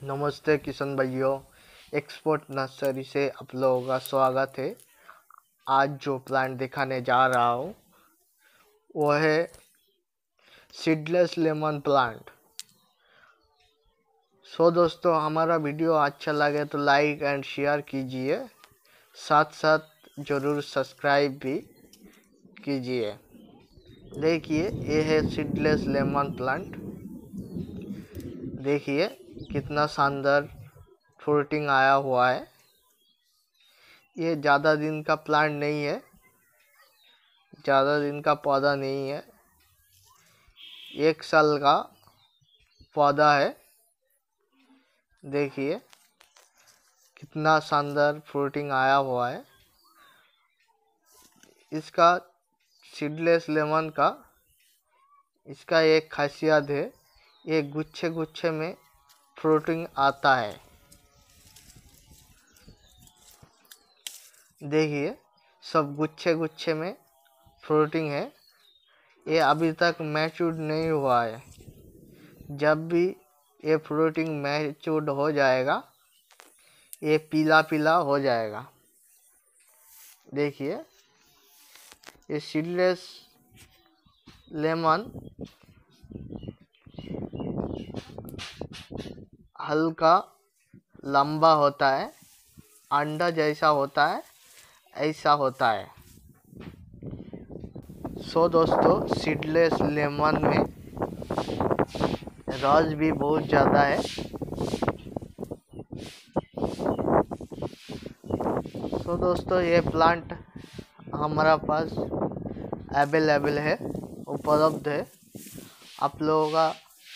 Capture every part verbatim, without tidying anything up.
नमस्ते किशन भाइयों, export nursery से आप लोगों का स्वागत है। आज जो प्लांट दिखाने जा रहा हूँ वो है सीडलेस लेमन प्लांट। सो दोस्तों, हमारा वीडियो अच्छा लगे तो लाइक एंड शेयर कीजिए, साथ साथ ज़रूर सब्सक्राइब भी कीजिए। देखिए, ये है सीडलेस लेमन प्लांट। देखिए कितना शानदार फ्रूटिंग आया हुआ है। ये ज़्यादा दिन का प्लांट नहीं है, ज़्यादा दिन का पौधा नहीं है, एक साल का पौधा है। देखिए कितना शानदार फ्रूटिंग आया हुआ है। इसका सीडलेस लेमन का इसका एक खासियत है, ये गुच्छे गुच्छे में फ्रूटिंग आता है। देखिए सब गुच्छे गुच्छे में फ्रूटिंग है। ये अभी तक मैच्योर नहीं हुआ है। जब भी ये फ्रूटिंग मैच्योर हो जाएगा, ये पीला पीला हो जाएगा। देखिए ये सीडलेस लेमन हल्का लंबा होता है, अंडा जैसा होता है, ऐसा होता है। सो दोस्तों, सीडलेस लेमन में रस भी बहुत ज़्यादा है। सो दोस्तों, ये प्लांट हमारा पास अवेलेबल है, उपलब्ध है। आप लोगों का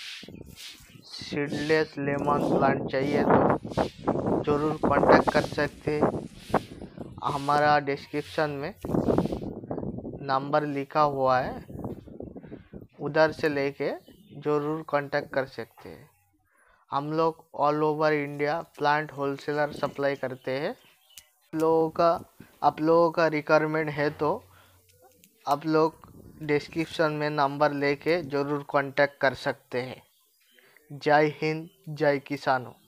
सीडलेस लेमन प्लांट चाहिए तो ज़रूर कांटेक्ट कर सकते हैं। हमारा डिस्क्रिप्शन में नंबर लिखा हुआ है, उधर से लेके ज़रूर कांटेक्ट कर सकते हैं। हम लोग all over India plant wholesaler supply करते हैं। लोगों का आप लोगों का रिक्वायरमेंट है तो आप लोग डिस्क्रिप्शन में नंबर लेके ज़रूर कांटेक्ट कर सकते हैं। जय हिंद, जय किसानों।